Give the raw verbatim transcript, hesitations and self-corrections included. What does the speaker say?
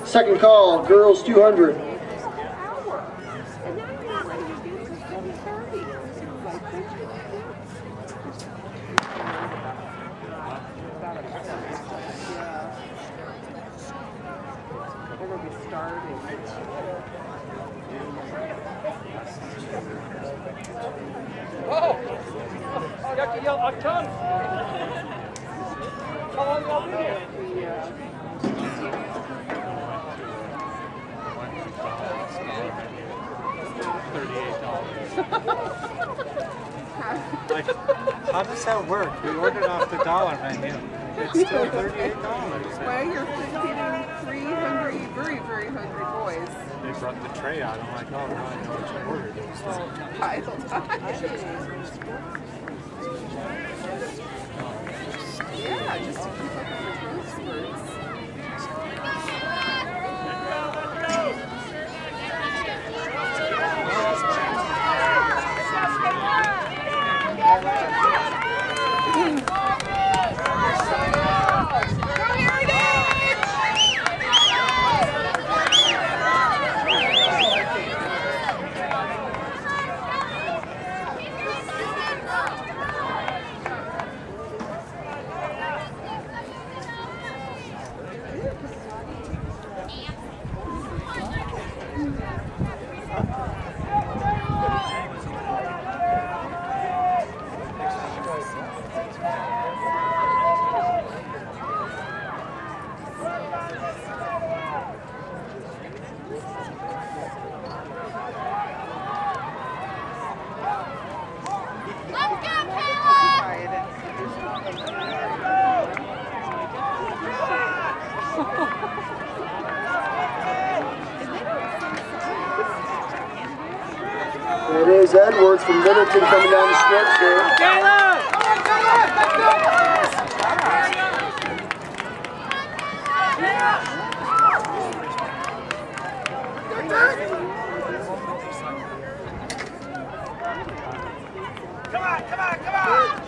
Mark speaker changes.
Speaker 1: Second call, girls two hundred.
Speaker 2: Oh! I got to yell, I've come! How long y'all been here? thirty-eight dollars. Like, how does that work? We ordered off the dollar menu. It's still thirty-eight dollars.
Speaker 3: Well, you're feeding three hungry, very, very hungry boys.
Speaker 2: They brought the tray out. I'm like, oh, now I know what you ordered. It was like,
Speaker 3: Idle time. Yeah, just to keep up with the growth spurts.
Speaker 1: It is Edwards from Middleton coming down the stretch there.
Speaker 2: Caleb! Come on, come on, come on!